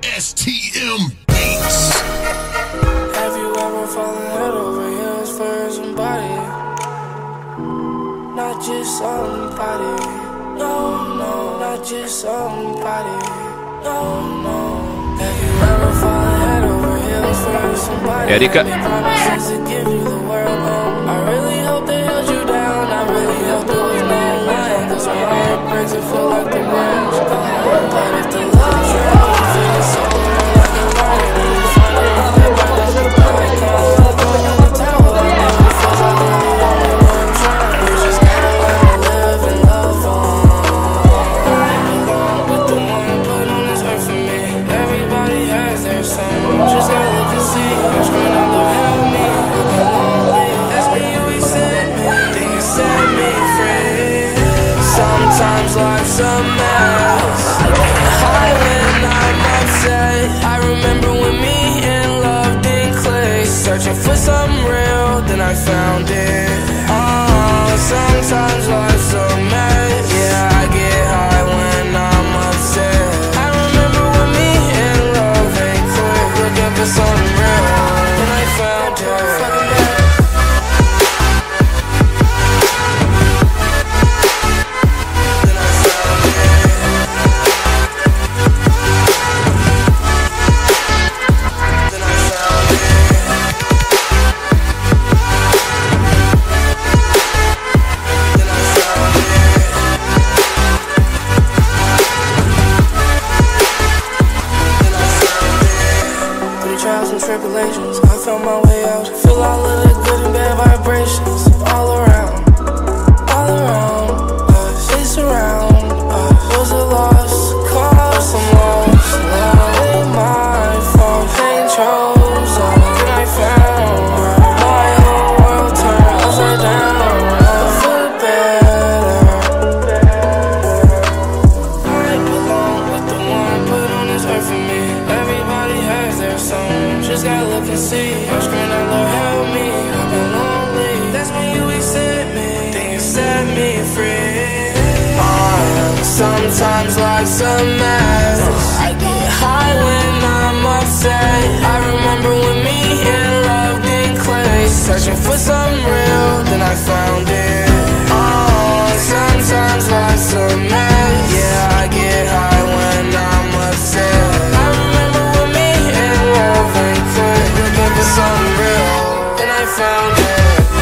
STM Beats. Have you ever fallen head over heels for somebody? Not just somebody. No, no, not just somebody. No, no. Have you ever fallen head over heels for somebody? Erika. Made promises to give you the world. I really hope they held you down. I really hope there was no line. Cause my heart breaks, it feel like the world's gone. But if the love's real, you feel it so real like a riot. And you find out you get back, that's the point. Cause I'm going in the tower. I know it feels like I'm the only one trying. You just gotta learn to live and love on. I belong with the one put on this earth for me. Everybody has their song. Just gotta look and see. I'm screaming out, Lord help me. I've been lonely. That's me, you ain't sent me. Then you set me free. Sometimes life's a mess. High when I'm upset. I remember when me and love didn't click. Searching for something real, then I found it. Oh, sometimes life's a mess. Yeah, I get high when I'm upset. I remember when me and love ain't click. Looking for something real, then I found it. Trials and tribulations, I found my way out. Feel all of the good and bad vibrations all around us. It's around us. Was a lost cause, I'm lost. Love ain't my fault, ain't chosen. Then I found my whole world turned upside down. For the better. I belong with the one put on this earth for me. Everybody has their song. Just gotta look and see. I'm screaming out, Lord help me. I've been lonely. That's when you accept me. Then you set me free. Sometimes life's a mess. I get high when I'm upset. I remember when me and love didn't click. Searching for something real, then I found it. Oh, sometimes life's a mess. Yeah, I get high when I'm upset. I remember when me and love ain't click. Looking for something real, then I found it.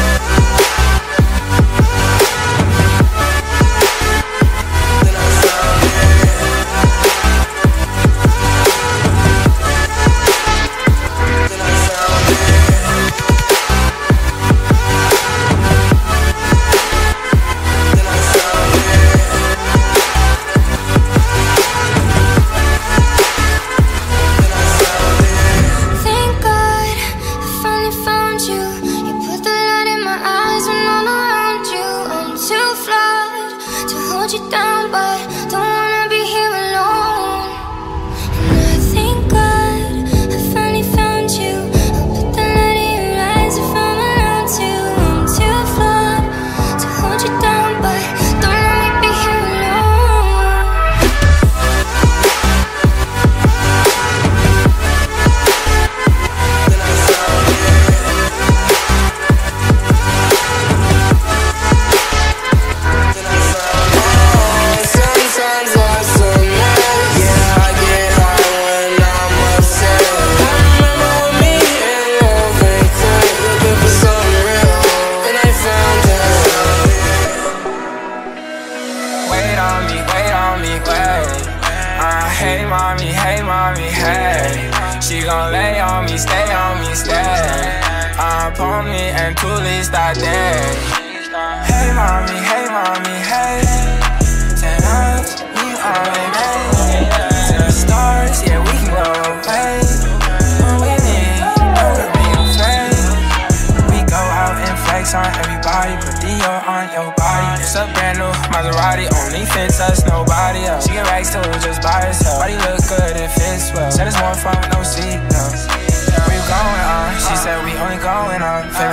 Hey mommy, hey. She gon' lay on me, stay on me, stay. Upon me and truly start there. Hey mommy, hey. Send us, we on the way. To the stars, yeah, we can go away. With me, never be afraid. We go out and flex on everybody. Put Dior on your body. It's a brand new Maserati, only fits us, nobody else. She get racks too, just by herself. Body look good, it fits well. Said it's more fun with no seat, no. Where you going on? She said we only going on. Favorite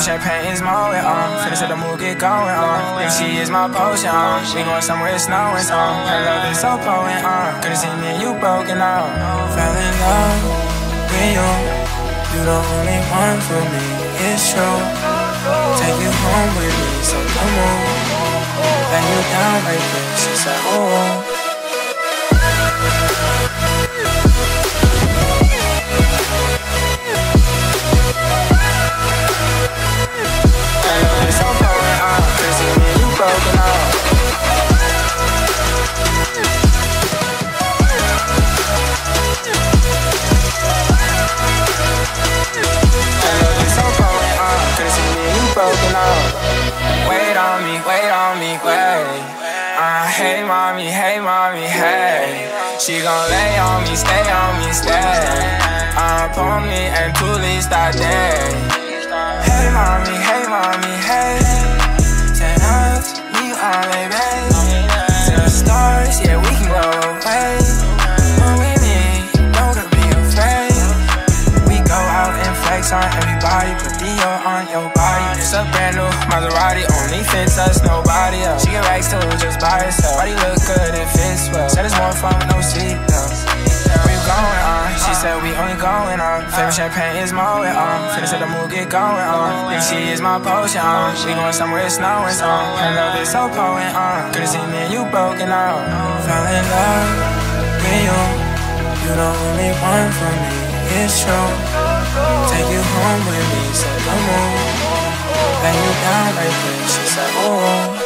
champagne is mowing on. Finna set the mood, get going on. Think she is my potion on. We going somewhere it's snowing on. Her love is so potent on. Couldn't see me and you broken on. Fell in love with you. You the only one for me, it's true. Take you home with me, so come on. Lay you down like this, she said, oh. Hey mommy, hey. She gon' lay on me, stay on me, stay. Upon me and truly start there. Hey mommy, hey. Turn up, me on, baby. To the stars, yeah, we can go away. Come with me, don't be afraid. We go out and flex on everybody, put Dior on your body. It's a brand new Maserati, only fits us, nobody else. She get racks too, just by herself. Body look good, it fits well. Said it's more fun with no seatbelts. Where you going on? She said we only going on. Favorite champagne is mowing on. Finna set the mood, get going on. Think she is my potion on. We going somewhere it's snowing on. Her love is so potent on. Couldn't see me and you broken on. Fell in love with you. You the only one for me, it's true. Take you home with me, so come on. Lay you down like this, she said, oh.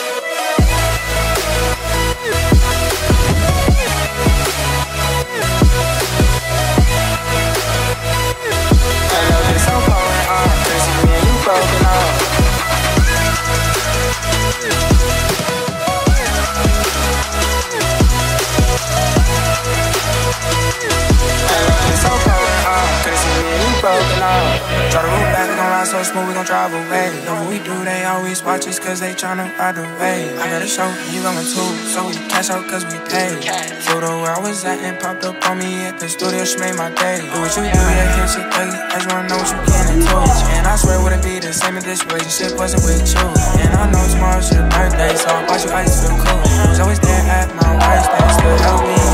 Try to move back, we gon' ride so smooth, we gon' drive away. Know what we do, they always watch us cause they tryna ride the wave. I got a show, and you going too, so we cash out cause we paid. Flew to where I was at and popped up on me at the studio, she made my day. Do what you do, yeah, hit shit daily, I just wanna know what you can into. And I swear it wouldn't be the same if this relationship wasn't with you. And I know tomorrow's your birthday, so I bought you ice, feel cool. Was always there at my worst, they still help me.